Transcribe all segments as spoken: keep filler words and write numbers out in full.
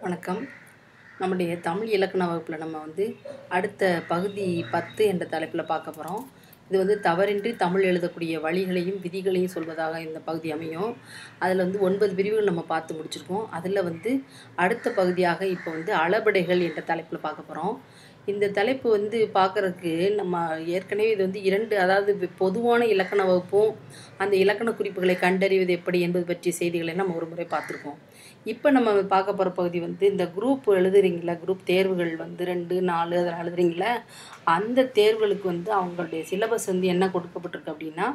வணக்கம். நம்முடைய தமிழ் இலக்கண வகுப்பில் நம்ம வந்து அடுத்த பகுதி பத்து என்ற தலைப்பில் பார்க்க போகிறோம். இது வந்து தவறின்றி தமிழ் எழுதக்கூடிய வழிகளையும் விதிகளையும் சொல்வதாக இந்த பகுதி அமையும். அதில் வந்து ஒன்பது பிரிவுகள் நம்ம பார்த்து முடிச்சிருக்கோம். அதில் வந்து அடுத்த பகுதியாக இப்போ வந்து அளபெடைகள் என்ற தலைப்பில் பார்க்க போகிறோம். இந்த தலைப்பு வந்து பார்க்குறதுக்கு நம்ம ஏற்கனவே இது வந்து இரண்டு, அதாவது பொதுவான இலக்கண வகுப்பும் அந்த இலக்கண குறிப்புகளை கண்டறிவது எப்படி என்பது பற்றிய செய்திகளை நம்ம ஒரு முறை பார்த்துருக்கோம். இப்போ நம்ம பார்க்க போகிற பகுதி வந்து இந்த குரூப் எழுதுறீங்களா, குரூப் தேர்வுகள் வந்து ரெண்டு நாலு அதில் எழுதுறீங்களா, அந்த தேர்வுகளுக்கு வந்து அவங்களுடைய சிலபஸ் வந்து என்ன கொடுக்கப்பட்டிருக்கு அப்படின்னா,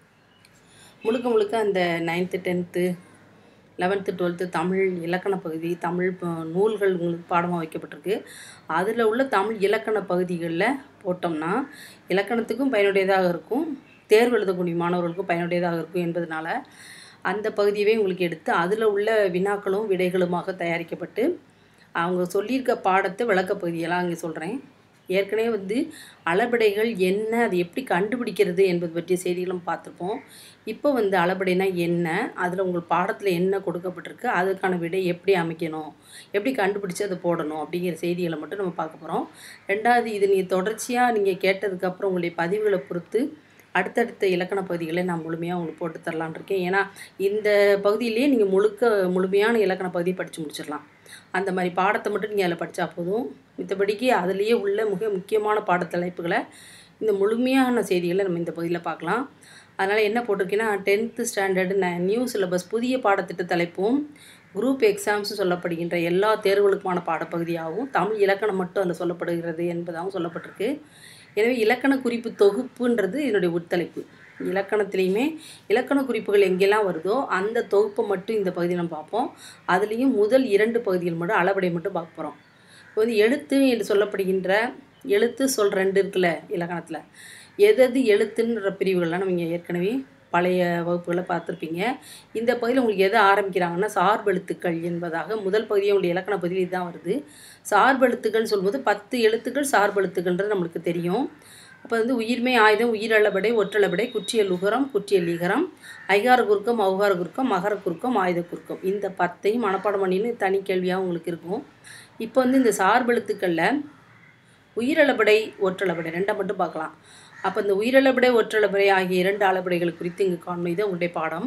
முழுக்க முழுக்க அந்த ninth tenth eleventh twelfth Tamil இலக்கண பகுதி, தமிழ் நூல்கள் உங்களுக்கு பாடமாக வைக்கப்பட்டிருக்கு. அதில் உள்ள தமிழ் இலக்கண பகுதிகளில் போட்டோம்னா இலக்கணத்துக்கும் பயனுடையதாக இருக்கும், தேர்வு எழுதக்கூடிய மாணவர்களுக்கும் பயனுடையதாக இருக்கும் என்பதனால அந்த பகுதியவே உங்களுக்கு எடுத்து அதில் உள்ள வினாக்களும் விடைகளுமாக தயாரிக்கப்பட்டு அவங்க சொல்லியிருக்க பாடத்தை விளக்க பகுதியெல்லாம் அங்கே சொல்கிறேன். ஏற்கனவே வந்து அளபெடைகள் என்ன, அது எப்படி கண்டுபிடிக்கிறது என்பது பற்றிய செய்திகளும் பார்த்துருப்போம். இப்போ வந்து அளபெடைனா என்ன, அதில் உங்கள் பாடத்தில் என்ன கொடுக்கப்பட்டிருக்கு, அதுக்கான விடை எப்படி அமைக்கணும், எப்படி கண்டுபிடிச்சி அதை போடணும் அப்படிங்கிற செய்திகளை மட்டும் நம்ம பார்க்க போகிறோம். ரெண்டாவது, இது நீங்கள் தொடர்ச்சியாக நீங்கள் கேட்டதுக்கப்புறம் உங்களுடைய பதிவுகளை பொறுத்து அடுத்தடுத்த இலக்கண பகுதிகளை நான் முழுமையாக உங்களுக்கு போட்டு தரலான் இருக்கேன். ஏன்னா இந்த பகுதியிலேயே நீங்கள் முழுக்க முழுமையான இலக்கண பகுதியை படித்து முடிச்சிடலாம். அந்த மாதிரி பாடத்தை மட்டும் நீங்கள் அதில் படித்தா போதும். மித்தபடிக்கு அதிலேயே உள்ள மிக முக்கியமான பாடத்தலைப்புகளை இந்த முழுமையான செய்திகளை நம்ம இந்த பகுதியில் பார்க்கலாம். அதனால் என்ன போட்டிருக்கேன்னா, டென்த்து ஸ்டாண்டர்டு ந நியூ சிலபஸ் புதிய பாடத்திட்ட தலைப்பும் குரூப் எக்ஸாம்ஸ் சொல்லப்படுகின்ற எல்லா தேர்வுகளுக்குமான பாடப்பகுதியாகவும் தமிழ் இலக்கணம் மட்டும் அதில் சொல்லப்படுகிறது என்பதாகவும் சொல்லப்பட்டிருக்கு. எனவே இலக்கண குறிப்பு தொகுப்புன்றது இதனுடைய உட்தலைப்பு. இலக்கணத்துலேயுமே இலக்கண குறிப்புகள் எங்கெல்லாம் வருதோ அந்த தொகுப்பை மட்டும் இந்த பகுதியில் நம்ம பார்ப்போம். அதுலேயும் முதல் இரண்டு பகுதிகள் மட்டும் அளபெடை மட்டும் பார்க்க போகிறோம். இப்போ வந்து எழுத்து என்று சொல்லப்படுகின்ற எழுத்து சொல் ரெண்டு இருக்குல்ல இலக்கணத்தில், எது எழுத்துன்ற பிரிவுகள்லாம் நம்ம இங்கே ஏற்கனவே பழைய வகுப்புகளை பார்த்துருப்பீங்க. இந்த பகுதியில் உங்களுக்கு எதை ஆரம்பிக்கிறாங்கன்னா, சார்பெழுத்துக்கள் என்பதாக முதல் பகுதியை உங்களுடைய இலக்கண பகுதியில் இதுதான் வருது. சார்பெழுத்துக்கள்னு சொல்லும்போது பத்து எழுத்துக்கள் சார்பெழுத்துக்கள்ன்றது நம்மளுக்கு தெரியும். அப்போ வந்து உயிர்மை ஆயுதம், உயிரளபடை, ஒற்றளபடை, குற்றியல் உகரம், குற்றியல் ஈகரம், ஐகார குறுக்கம், ஔகார குறுக்கம், மகர குறுக்கம், ஆயுத குறுக்கம், இந்த பத்தையும் மனப்பாடம் பண்ணின்னு தனி கேள்வியாக உங்களுக்கு இருக்கும். இப்போ வந்து இந்த சார்பெழுத்துக்களில் உயிரளபடை, ஒற்றளபடை ரெண்டை மட்டும் பார்க்கலாம். அப்போ இந்த உயிரளபடை, ஒற்றளபடை ஆகிய இரண்டு அளபடைகள் குறித்து இங்கே காணும். இது உங்களுடைய பாடம்.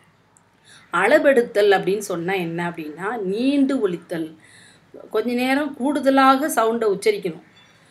அளபெடுத்தல் அப்படின்னு சொன்னால் என்ன அப்படின்னா, நீண்டு ஒலித்தல், கொஞ்ச நேரம் கூடுதலாக சவுண்டை உச்சரிக்கணும்.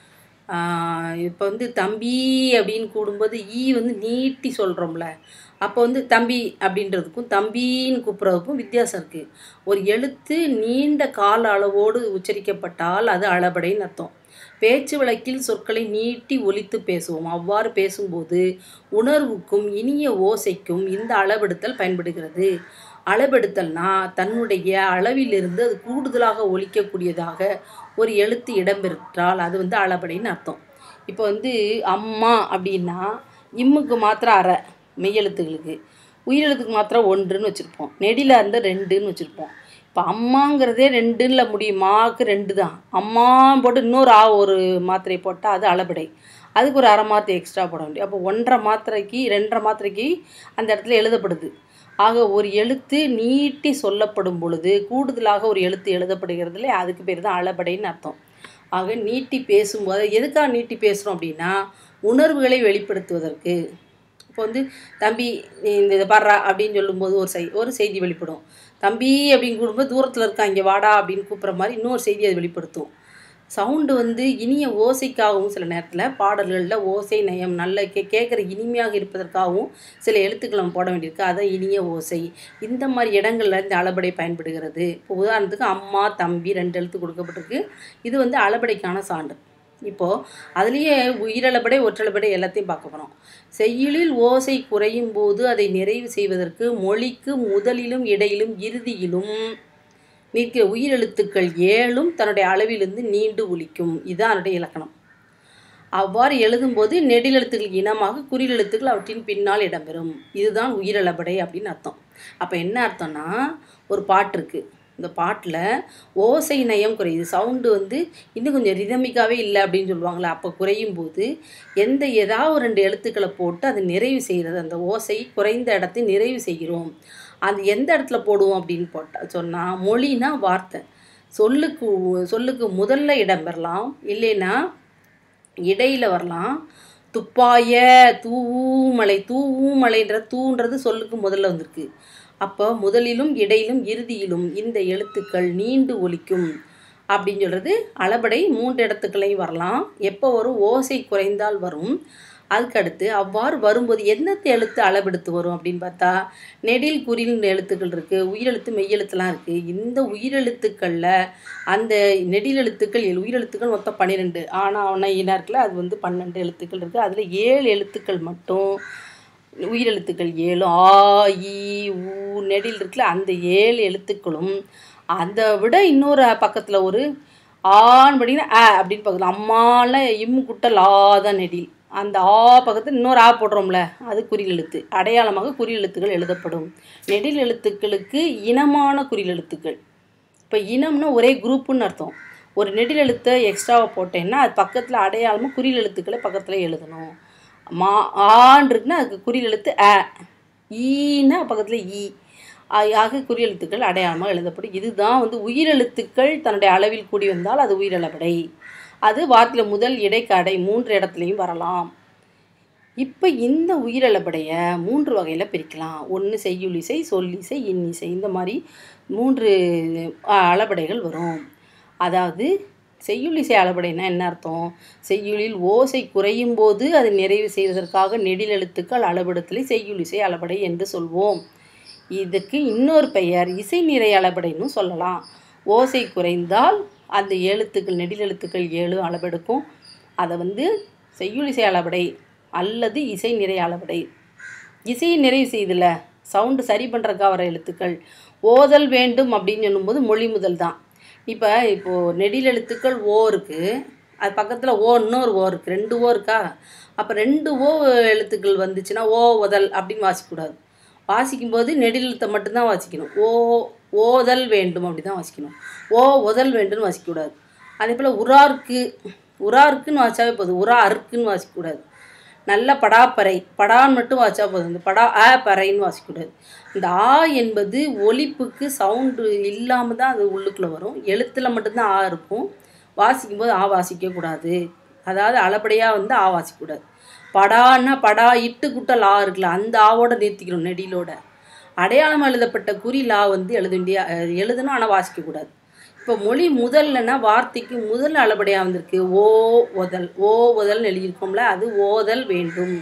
இப்போ வந்து தம்பி அப்படின்னு கூடும்போது ஈ வந்து நீட்டி சொல்கிறோம்ல, அப்போ வந்து தம்பி அப்படின்றதுக்கும் தம்பின்னு கூப்பிட்றதுக்கும் வித்தியாசம் இருக்குது. ஒரு எழுத்து நீண்ட கால அளவோடு உச்சரிக்கப்பட்டால் அது அளபடைன்னு அர்த்தம். பேச்சு வழக்கில் சொற்களை நீட்டி ஒலித்து பேசுவோம். அவ்வாறு பேசும்போது உணர்வுக்கும் இனிய ஓசைக்கும் இந்த அளபெடுத்தல் பயன்படுகிறது. அளபெடுத்தல்னா தன்னுடைய அளவிலிருந்து அது கூடுதலாக ஒலிக்கக்கூடியதாக ஒரு எழுத்து இடம்பெற்றால் அது வந்து அளபடைன்னு அர்த்தம். இப்போ வந்து அம்மா அப்படின்னா இம்முக்கு மாத்திரம் அரை மெய்யெழுத்துகளுக்கு, உயிரெழுத்துக்கு மாத்திரம் ஒன்றுன்னு வச்சுருப்போம், நெடிலாக இருந்தால் ரெண்டுன்னு வச்சுருப்போம். இப்போ அம்மாங்கிறதே ரெண்டுல முடியும், மாவுக்கு ரெண்டு தான். அம்மா போட்டு இன்னொரு ஆ ஒரு மாத்திரை போட்டால் அது அளபடை, அதுக்கு ஒரு அரை மாத்திரை எக்ஸ்ட்ரா போட முடியும். அப்போ ஒன்றரை மாத்திரைக்கு ரெண்டரை மாத்திரைக்கு அந்த இடத்துல எழுதப்படுது. ஆக ஒரு எழுத்து நீட்டி சொல்லப்படும் பொழுது கூடுதலாக ஒரு எழுத்து எழுதப்படுகிறதுல அதுக்கு பேர் தான் அளபடைன்னு அர்த்தம். ஆக நீட்டி பேசும்போது எதுக்காக நீட்டி பேசுகிறோம் அப்படின்னா, உணர்வுகளை வெளிப்படுத்துவதற்கு. இப்போ வந்து தம்பி இந்த இதை பாடுறா அப்படின்னு சொல்லும்போது ஒரு செய் ஒரு செய்தி வெளிப்படும். தம்பி அப்படின்னு கூடும்போது தூரத்தில் இருக்கா இங்கே வாடா அப்படின்னு கூப்பிட்ற மாதிரி இன்னொரு செய்தி அது வெளிப்படுத்தும். சவுண்டு வந்து இனிய ஓசைக்காகவும் சில நேரத்தில் பாடல்களில் ஓசை நயம் நல்ல கே கேட்குற இனிமையாக இருப்பதற்காகவும் சில எழுத்துக்கள் நம்ம போட வேண்டியிருக்கு. அதை இனிய ஓசை இந்த மாதிரி இடங்களில் இந்த அளபடை பயன்படுகிறது. இப்போ உதாரணத்துக்கு அம்மா தம்பி ரெண்டு எழுத்து கொடுக்கப்பட்டிருக்கு. இது வந்து அளபடைக்கான சான்று. இப்போது அதுலேயே உயிரளபடை, ஒற்றளபடை எல்லாத்தையும் பார்க்க போகிறோம். செய்யுளில் ஓசை குறையும் போது அதை நிறைவு செய்வதற்கு மொழிக்கு முதலிலும் இடையிலும் இறுதியிலும் நிற்கிற உயிரெழுத்துக்கள் ஏழும் தன்னுடைய அளவிலிருந்து நீண்டு ஒலிக்கும். இதுதான் அதனுடைய இலக்கணம். அவ்வாறு எழுதும்போது நெடிலெழுத்துக்கள் இனமாக குறிலெழுத்துக்கள் அவற்றின் பின்னால் இடம்பெறும். இதுதான் உயிரளபடை அப்படின்னு அர்த்தம். அப்போ என்ன அர்த்தம்னா, ஒரு பாட்டு இருக்குது, இந்த பாட்டில் ஓசை நயம் குறையுது, சவுண்டு வந்து இன்னும் கொஞ்சம் ரிதமிக்காகவே இல்லை அப்படின்னு சொல்லுவாங்களே, அப்போ குறையும் போது எந்த ஏதாவது ரெண்டு எழுத்துக்களை போட்டு அதை நிறைவு செய்கிறது. அந்த ஓசை குறைந்த இடத்தை நிறைவு செய்கிறோம். அது எந்த இடத்துல போடுவோம் அப்படின்னு போட்டால் சொன்னால், மொழினா வார்த்தை, சொல்லுக்கு சொல்லுக்கு முதல்ல இடம் பெறலாம், இல்லைன்னா இடையில வரலாம். துப்பாய தூமலை தூமலைன்ற தூன்றது சொல்லுக்கு முதல்ல வந்திருக்கு. அப்போ முதலிலும் இடையிலும் இறுதியிலும் இந்த எழுத்துக்கள் நீண்டு ஒலிக்கும் அப்படின்னு சொல்கிறது அளபடை மூன்று இடத்துக்களையும் வரலாம். எப்போ வரும்? ஓசை குறைந்தால் வரும். அதுக்கடுத்து அவ்வாறு வரும்போது என்னத்தை எழுத்து அளபெடுத்து வரும் அப்படின்னு பார்த்தா நெடில் குறில் எழுத்துக்கள் இருக்குது, உயிரெழுத்து மெய்யெழுத்துலாம் இருக்குது. இந்த உயிரெழுத்துக்களில் அந்த நெடில் எழுத்துக்கள் உயிரெழுத்துக்கள் மொத்தம் பன்னிரெண்டு, ஆனால் அவனை ஈனா இருக்குல்ல, அது வந்து பன்னெண்டு எழுத்துக்கள் இருக்குது. அதில் ஏழு எழுத்துக்கள் மட்டும் உயிரெழுத்துக்கள் ஏழு ஆ ஈ ஊ நெடில் இருக்குல்ல, அந்த ஏழு எழுத்துக்களும் அதை விட இன்னொரு பக்கத்தில் ஒரு ஆன்னு படிங்கன்னா ஆ அப்படின்னு பக்கத்தில் அம்மால இம்மு குட்டல் ஆ தான் நெடில். அந்த ஆ பக்கத்தில் இன்னொரு ஆ போடுறோம்ல, அது குறில் எழுத்து. அடையாளமாக குறில் எழுத்துக்கள் எழுதப்படும். நெடில் எழுத்துக்களுக்கு இனமான குறில் எழுத்துக்கள். இப்போ இனம்னா ஒரே குரூப்புன்னு அர்த்தம். ஒரு நெடில் எழுத்தை எக்ஸ்ட்ராவாக போட்டேன்னா அது பக்கத்தில் அடையாளமாக குறில் எழுத்துக்களை பக்கத்தில் எழுதணும். மா ஆன் இருக்குன்னா அதுக்கு குறில் எழுத்து அ, ஈன்னா பக்கத்தில் ஈ ஆக குறில் எழுத்துக்கள் அடையாளமாக எழுதப்படும். இதுதான் வந்து உயிரெழுத்துக்கள் தன்னுடைய அளவில் கூடி வந்தால் அது உயிரளபடை. அது வார்த்தையில் முதல் இடைக்கடை மூன்று இடத்துலையும் வரலாம். இப்போ இந்த உயிரளபடையை மூன்று வகையில் பிரிக்கலாம். ஒன்று செய்யுளிசை, சொல்லிசை, இன்னிசை. இந்த மாதிரி மூன்று அளபடைகள் வரும். அதாவது செய்யுளிசை அளபடைனா என்ன அர்த்தம்? செய்யுளில் ஓசை குறையும் போது அதை நிறைவு செய்வதற்காக நெடில் எழுத்துக்கள் அளபெடுத்தலை செய்யுளிசை அளபடை என்று சொல்வோம். இதுக்கு இன்னொரு பெயர் இசை நிறை அளபடைன்னு சொல்லலாம். ஓசை குறைந்தால் அந்த எழுத்துக்கள் நெடில் எழுத்துக்கள் ஏழு அளபெடுக்கும். அதை வந்து செய்யுளிசை அளபடை அல்லது இசை நிறை அளபடை. இசையை நிறைவு செய்தில்ல, சவுண்டு சரி பண்ணுறக்கா வர எழுத்துக்கள் ஓதல் வேண்டும் அப்படின்னு சொல்லும்போது மொழி முதல் தான். இப்போ இப்போது நெடில் எழுத்துக்கள் ஓ இருக்குது, அது பக்கத்தில் ஓ இன்னொரு ஓ இருக்குது, ரெண்டு ஓ இருக்கா. அப்போ ரெண்டு ஓ எழுத்துக்கள் வந்துச்சுன்னா ஓ ஓதல் அப்படின்னு வாசிக்கக்கூடாது. வாசிக்கும்போது நெடில் எழுத்தை மட்டும்தான் வாசிக்கணும். ஓ ஓதல் வேண்டும் அப்படி தான் வாசிக்கணும். ஓ ஓதல் வேண்டும்னு வாசிக்கக்கூடாது. அதே போல் உராருக்கு உராருக்குன்னு வாசிச்சாவே போதும், உரா அருக்குன்னு வாசிக்கக்கூடாது. நல்ல படாப்பறை படான்னு மட்டும் வாசிச்சா போதும். இந்த படா ஆ பறைன்னு வாசிக்கக்கூடாது. இந்த ஆ என்பது ஒலிப்புக்கு சவுண்டு இல்லாமல் தான் அது உள்ளுக்குள்ளே வரும். எழுத்தில் மட்டும்தான் ஆ இருக்கும். வாசிக்கும்போது ஆ வாசிக்கக்கூடாது. அதாவது அளபடியாக வந்து ஆ வாசிக்கக்கூடாது. படான்னா படா இட்டு குட்டல் ஆ இருக்குல்ல, அந்த ஆவோட நிறுத்திக்கணும். நெடிலோட அடையாளம் எழுதப்பட்ட குறில் ஆ வந்து எழுத வேண்டிய எழுதணும், ஆனால் வாசிக்கக்கூடாது. இப்போ மொழி முதல்லன்னா வார்த்தைக்கு முதல் அளபடியாக வந்திருக்கு. ஓ ஓதல் ஓ ஓதல்னு எழுதியிருக்கோம்ல, அது ஓதல் வேண்டும்.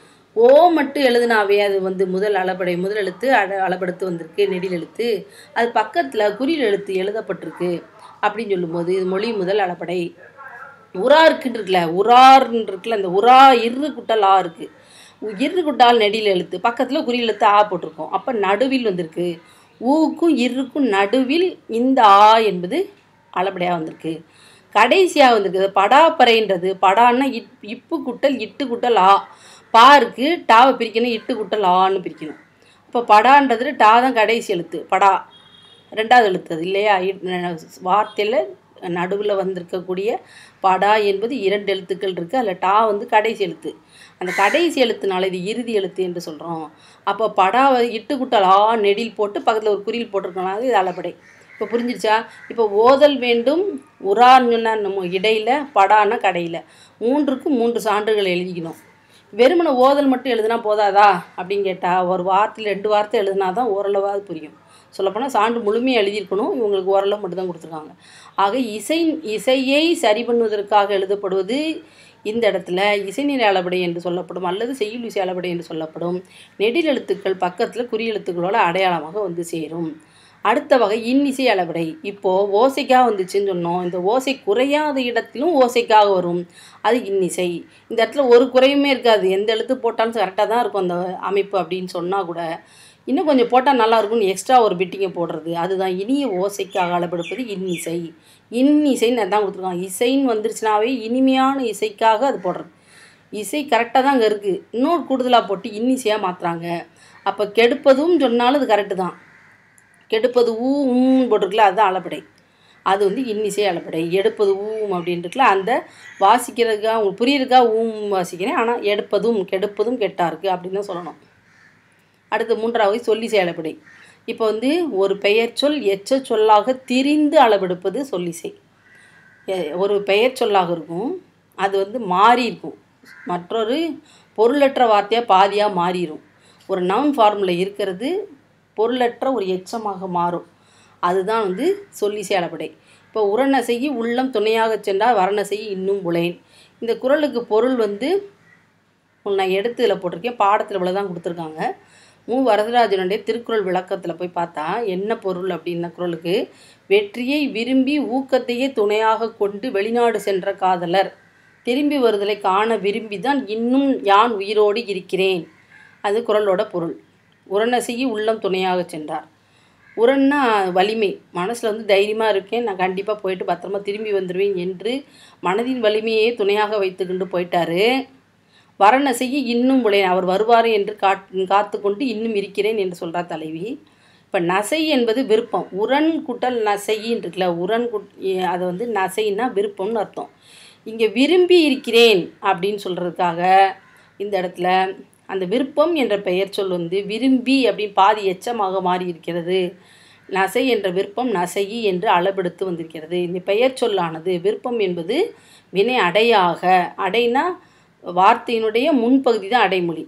ஓ மட்டும் எழுதுனாவே அது வந்து முதல் அளபடை முதல் எழுத்து அட அளபெடுத்து வந்திருக்கு நெடில் எழுத்து. அது பக்கத்தில் குறில் எழுத்து எழுதப்பட்டிருக்கு அப்படின்னு சொல்லும்போது இது மொழி முதல் அளபடை. உராருக்குன்னு இருக்குல்ல, உரார்ன்னு இருக்குல்ல, அந்த உரா இரு குட்டல் ஆ இருக்குது. இரு குட்டால் நெடில் எழுத்து பக்கத்தில் குறில் எழுத்து ஆ போட்டிருக்கோம். அப்போ நடுவில் வந்திருக்கு. ஊக்கும் இருக்கு நடுவில் இந்த ஆ என்பது அளபடியாக வந்திருக்கு. கடைசியாக வந்திருக்கு படாப்பறைன்றது. படான்னா இப் இப்பு குட்டல் இட்டு குட்டல் ஆ. பா இருக்குது, டாவை பிரிக்கணும், இட்டு குட்டல் ஆன்னு பிரிக்கணும். இப்போ படான்றது டா தான் கடைசி எழுத்து. படா ரெண்டாவது எழுத்து அது இல்லையா. வார்த்தையில் நடுவில் வந்திருக்கக்கூடிய படா என்பது இரண்டு எழுத்துக்கள் இருக்குது. அதில் டா வந்து கடைசி எழுத்து. அந்த கடைசி எழுத்துனால இது இறுதி எழுத்து என்று சொல்கிறோம். அப்போ படாவை இட்டு குட்டல் ஆ நெடில் போட்டு பக்கத்தில் ஒரு குறில் போட்டிருக்கனால இது அளபடை. இப்போ புரிஞ்சிருச்சா? இப்போ ஓதல் வேண்டும் உரான்னா நம்ம இடையில், படான்னா கடையில். மூன்றுக்கு மூன்று சான்றுகள் எழுதிக்கணும். வெறுமனை ஓதல் மட்டும் எழுதுனா போதாதா அப்படின்னு கேட்டால் ஒரு வார்த்தையில் ரெண்டு வார்த்தை எழுதுனா தான் ஓரளவாவது புரியும். சொல்லப்போனால் சான்று முழுமையாக எழுதியிருக்கணும். இவங்களுக்கு ஓரளவு மட்டும்தான் கொடுத்துருக்காங்க. ஆக இசை இசையை சரி பண்ணுவதற்காக எழுதப்படுவது இந்த இடத்துல இசைநிலை அளபடை என்று சொல்லப்படும், அல்லது செய்யுள் இசை அளபடை என்று சொல்லப்படும். நெடில் எழுத்துக்கள் பக்கத்தில் குறி எழுத்துக்களோட அடையாளமாக வந்து சேரும். அடுத்த வகை இன்னிசை அளபடை. இப்போது ஓசைக்காக வந்துச்சுன்னு சொன்னோம். இந்த ஓசை குறையாத இடத்திலும் ஓசைக்காக வரும், அது இன்னிசை. இந்த இடத்துல ஒரு குறையுமே இருக்காது, எந்த எழுத்து போட்டாலும் கரெக்டாக தான் இருக்கும் அந்த அமைப்பு அப்படின்னு சொன்னால் கூட இன்னும் கொஞ்சம் போட்டால் நல்லாயிருக்கும்னு எக்ஸ்ட்ரா ஒரு பிட்டிங்கை போடுறது, அதுதான் இனிய ஓசைக்காக அளபெடுப்பது இன்னிசை. இன்னிசைன்னு தான் கொடுத்துருக்காங்க. இசைன்னு வந்துருச்சுனாவே இனிமையான இசைக்காக அது போடுறது. இசை கரெக்டாக தான் அங்கே இருக்குது, இன்னொரு கூடுதலாக போட்டு இன்னிசையாக மாற்றுறாங்க. அப்போ கெடுப்பதும் சொன்னாலும் அது கரெக்டு தான். கெடுப்பது ஊ உம் போட்டிருக்குல, அதுதான் அளபடை. அது வந்து இன்னிசை அளபடை. எடுப்பது ஊம் அப்படின்ட்டுருக்குல, அந்த வாசிக்கிறதுக்காக உங்களுக்கு புரியுறதுக்காக ஊம் வாசிக்கிறேன், ஆனால் எடுப்பதும் கெடுப்பதும் கெட்டா இருக்குது அப்படின்னு தான் சொல்லணும். அடுத்து மூன்றாவது சொல்லிசை அளபடை. இப்போ வந்து ஒரு பெயர் சொல் எச்ச சொல்லாக திரிந்து அளவெடுப்பது சொல்லிசை. ஒரு பெயர் சொல்லாக இருக்கும், அது வந்து மாறி இருக்கும், மற்றொரு பொருளற்ற வார்த்தையாக பாதியாக மாறிடும். ஒரு நவுன் ஃபார்மில் இருக்கிறது பொருளற்ற ஒரு எச்சமாக மாறும், அதுதான் வந்து சொல்லிசை அளபடை. இப்போ உரநசையி உள்ளம் துணையாக சென்றால் வரணசையி இன்னும் புலேன். இந்த குறளுக்கு பொருள் வந்து நான் எடுத்து இதில் போட்டிருக்கேன், பாடத்தில் இவ்வளோ தான் கொடுத்துருக்காங்க. மு வரதராஜனுடைய திருக்குறள் விளக்கத்தில் போய் பார்த்தா என்ன பொருள் அப்படின்ன குறளுக்கு, வெற்றியை விரும்பி ஊக்கத்தையே துணையாக கொண்டு வெளிநாடு சென்ற காதலர் திரும்பி வருதலை காண விரும்பி தான் இன்னும் யான் உயிரோடு இருக்கிறேன், அது குறளோட பொருள். உரநசையி உள்ளம் துணையாக சென்றார். உரன்னா வலிமை, மனசில் வந்து தைரியமாக இருக்கேன், நான் கண்டிப்பாக போயிட்டு பத்திரமா திரும்பி வந்துடுவேன் என்று மனதின் வலிமையே துணையாக வைத்துக்கொண்டு போயிட்டாரு. வரணசையி இன்னும் புலேன், அவர் வருவார் என்று காட் காத்து கொண்டு இன்னும் இருக்கிறேன் என்று சொல்கிறார் தலைவி. இப்போ நசை என்பது விருப்பம், உரன் குட்டல் நசையின்னு இருக்குல்ல, உரன் குட் அதை வந்து நசைன்னா விருப்பம்னு அர்த்தம். இங்கே விரும்பி இருக்கிறேன் அப்படின்னு சொல்கிறதுக்காக இந்த இடத்துல அந்த விருப்பம் என்ற பெயர் சொல் வந்து விரும்பி அப்படின்னு பாதி எச்சமாக மாறி இருக்கிறது. நசை என்ற விருப்பம் நசையி என்று அளபெடுத்து வந்திருக்கிறது. இந்த பெயர் சொல்லானது விருப்பம் என்பது வினை அடையாக, அடைனா வார்த்தையினுடைய முன்பகுதி தான் அடைமொழி.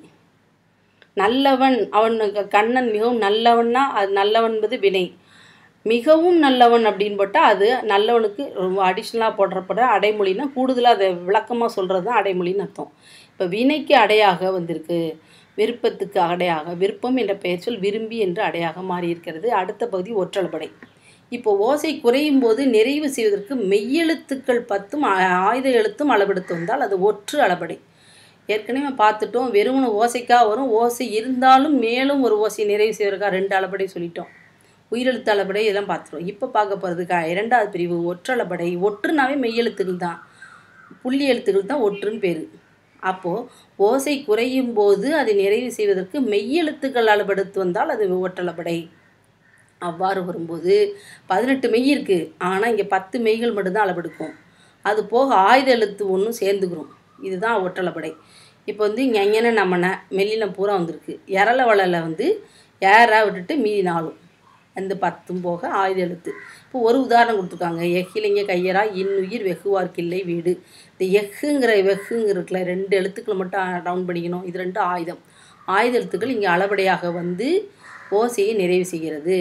நல்லவன், அவன் கண்ணன் மிகவும் நல்லவன்னா அது நல்லவன் என்பது வினை. மிகவும் நல்லவன் அப்படின்னு போட்டால் அது நல்லவனுக்கு ரொம்ப அடிஷ்னலாக போடுறப்பட அடைமொழின்னா கூடுதலாக அதை விளக்கமாக சொல்கிறது தான் அடைமொழின்னு அர்த்தம். இப்போ வினைக்கு அடையாக வந்திருக்கு, விருப்பத்துக்கு அடையாக, விருப்பம் என்ற பெயர் சொல் விரும்பி என்று அடையாக மாறி இருக்கிறது. அடுத்த பகுதி ஒற்றளபடை. இப்போ ஓசை குறையும் போது நிறைவு செய்வதற்கு மெய்யெழுத்துக்கள் பத்தும் ஆயுத எழுத்தும் அளவெடுத்து வந்தால் அது ஒற்று அளபடை. ஏற்கனவே பார்த்துட்டோம், வெறுமன ஓசைக்காக வரும், ஓசை இருந்தாலும் மேலும் ஒரு ஓசை நிறைவு செய்வதற்காக ரெண்டு அளபடை சொல்லிட்டோம். உயிரெழுத்து அளபடை இதெல்லாம் பார்த்துட்டோம். இப்போ பார்க்க போகிறதுக்கா இரண்டாவது பிரிவு ஒற்றளபடை. ஒற்றுனாவே மெய்யெழுத்துக்கள் தான், புள்ளி எழுத்துக்கள் தான் ஒற்றுன்னு பேர். அப்போது ஓசை குறையும் போது அதை நிறைவு செய்வதற்கு மெய்யெழுத்துக்கள் அளவெடுத்து வந்தால் அது ஒற்றளபடை. அவ்வாறு வரும்போது பதினெட்டு மெய் இருக்குது, ஆனால் இங்கே பத்து மெய்கள் மட்டும்தான் அளவெடுக்கும். அது போக ஆயுத எழுத்து ஒன்றும் சேர்ந்துக்கிறோம், இதுதான் ஒற்றளபடை. இப்போ வந்து இங்கே எங்கேன நம்மன மெல்லினம் பூரா வந்திருக்கு. எரள வளல வந்து ஏற விட்டுட்டு மீதி நாளும் அந்த பத்தும் போக ஆயுத எழுத்து. இப்போ ஒரு உதாரணம் கொடுத்துருக்காங்க, எஃகிலிங்க கையரா இன்னுயிர் வெகுவார்க்கில்லை வீடு. இந்த எஃகுங்கிற வெகுங்கிறதுல ரெண்டு எழுத்துக்களை மட்டும் டவுன் பண்ணிக்கணும், இது ரெண்டு ஆயுதம். ஆயுத எழுத்துக்கள் இங்கே அளபடையாக வந்து ஓசையை நிறைவு செய்கிறது.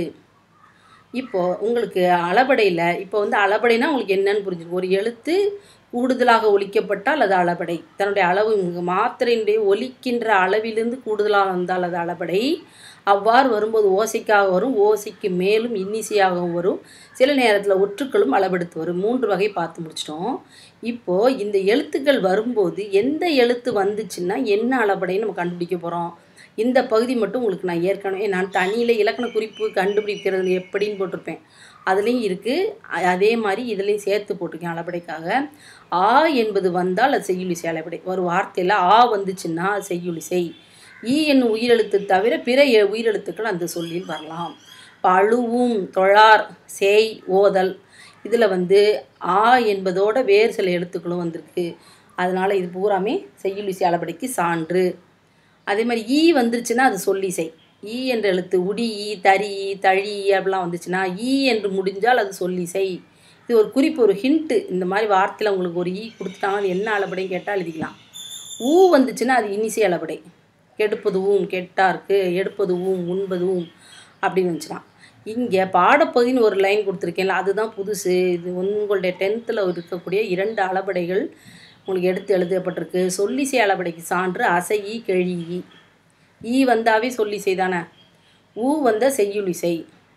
இப்போது உங்களுக்கு அளபடையில் இப்போ வந்து அளபடைனா உங்களுக்கு என்னன்னு புரிஞ்சுக்கும். ஒரு எழுத்து கூடுதலாக ஒலிக்கப்பட்டால் அது அளபடை. தன்னுடைய அளவு மாத்திரையினுடைய ஒலிக்கின்ற அளவிலிருந்து கூடுதலாக வந்தால் அது அளபடை. அவ்வாறு வரும்போது ஓசைக்காக வரும், ஓசைக்கு மேலும் இன்னிசையாகவும் வரும், சில நேரத்தில் ஒற்றுக்களும் அளவெடுத்து வரும். மூன்று வகை பார்த்து முடிச்சிட்டோம். இப்போது இந்த எழுத்துக்கள் வரும்போது எந்த எழுத்து வந்துச்சுன்னா என்ன அளபடைன்னு நம்ம கண்டுபிடிக்க போகிறோம். இந்த பகுதி மட்டும் உங்களுக்கு நான் ஏற்கனவே நான் தனியில் இலக்கண குறிப்பு கண்டுபிடிக்கிறது எப்படின்னு போட்டிருப்பேன், அதுலேயும் இருக்குது. அதே மாதிரி இதுலேயும் சேர்த்து போட்டிருக்கேன் அளபடைக்காக. ஆ என்பது வந்தால் அது செய்யுளிசை அளபடை. ஒரு வார்த்தையில் ஆ வந்துச்சுன்னா அது செய்யுளிசை. ஈ என்னும் உயிரெழுத்து தவிர பிற உயிரெழுத்துக்கள் அந்த சொல்லில் வரலாம். பழுவும் தொழார் சேய் ஓதல் இதில் வந்து ஆ என்பதோட வேறு சில எழுத்துக்களும் வந்திருக்கு, அதனால் இது பூராமே செய்யுளிசை அளபடைக்கு சான்று. அதே மாதிரி ஈ வந்துருச்சுன்னா அது சொல்லிசை. ஈ என்ற எழுத்து உடி ஈ தரி தழி அப்படிலாம் வந்துச்சுன்னா ஈ என்று முடிஞ்சால் அது சொல்லிசை. இது ஒரு குறிப்பு, ஒரு ஹிண்ட்டு. இந்த மாதிரி வார்த்தையில் உங்களுக்கு ஒரு ஈ கொடுத்துட்டாங்க, அது என்ன அளபடைன்னு கேட்டால் எழுதிக்கலாம். ஊ வந்துச்சுன்னா அது இன்னிசை அளபடை. கெடுப்பதுவும் கெட்டாருக்கு, எடுப்பதுவும் உண்பதுவும் அப்படின்னு வந்துச்சுன்னா. இங்கே பாடப்பகுதின்னு ஒரு லைன் கொடுத்துருக்கேன்ல, அதுதான் புதுசு. இது உங்களுடைய டென்த்தில் இருக்கக்கூடிய இரண்டு அளபடைகள் உங்களுக்கு எடுத்து எழுதப்பட்டிருக்கு. சொல்லிசை அளபடைக்கு சான்று அசை ஈ கெழி ஈ. ஈ வந்தாவே சொல்லிசை தானே. ஊ வந்தால் செய்யுளிசை,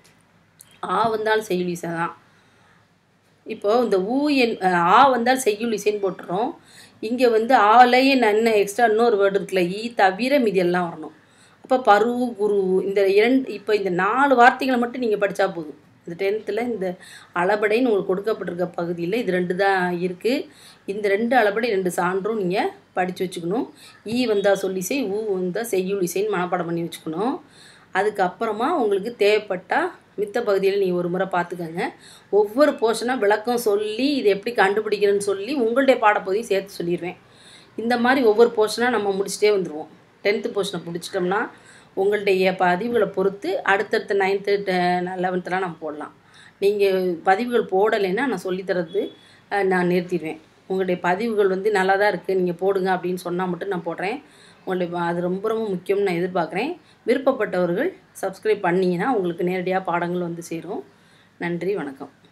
ஆ வந்தால் செய்யுளிசை தான். இப்போது இந்த ஊ என் ஆ வந்தால் செய்யுளிசைன்னு போட்டுறோம். இங்கே வந்து ஆலையே நன்ன எக்ஸ்ட்ரா இன்னொரு வேர்டு இருக்குல்ல, ஈ தவிர மீதி எல்லாம் வரணும். அப்போ பரு குரு இந்த இரண்டு, இப்போ இந்த நாலு வார்த்தைகளை மட்டும் நீங்கள் படித்தா போதும். இந்த டென்த்தில் இந்த அளபடைன்னு உங்களுக்கு கொடுக்கப்பட்டிருக்க பகுதியில் இது ரெண்டு தான் இருக்குது. இந்த ரெண்டு அளபடை ரெண்டு சான்றும் நீங்கள் படித்து வச்சுக்கணும். ஈ வந்தால் சொல்லிசை, ஊ வந்தால் செய்யுளிசைன்னு மனப்பாடம் பண்ணி வச்சுக்கணும். அதுக்கப்புறமா உங்களுக்கு தேவைப்பட்டால் மித்த பகுதியில் நீங்கள் ஒரு முறை பார்த்துக்கோங்க. ஒவ்வொரு போர்ஷனாக விளக்கம் சொல்லி இது எப்படி கண்டுபிடிக்கிறேன்னு சொல்லி உங்களுடைய பாடப்பகுதியும் சேர்த்து சொல்லிடுவேன். இந்த மாதிரி ஒவ்வொரு போர்ஷனாக நம்ம முடிச்சுட்டே வந்துடுவோம். டென்த்து போர்ஷனை முடிச்சிட்டோம்னா உங்களுடைய பதிவுகளை பொறுத்து அடுத்தடுத்த நைன்த்து லெவன்த்துலாம் நம்ம போடலாம். நீங்கள் பதிவுகள் போடலைன்னா நான் சொல்லித்தரது நான் நிறுத்திடுவேன். உங்களுடைய பதிவுகள் வந்து நல்லா தான் இருக்குது, நீங்கள் போடுங்க அப்படின்னு சொன்னால் மட்டும் நான் போடுறேன். உங்களுடைய அது ரொம்ப ரொம்ப முக்கியம்னு நான் எதிர்பார்க்குறேன். விருப்பப்பட்டவர்கள் சப்ஸ்கிரைப் பண்ணிங்கன்னா உங்களுக்கு நேரடியாக பாடங்கள் வந்து சேரும். நன்றி, வணக்கம்.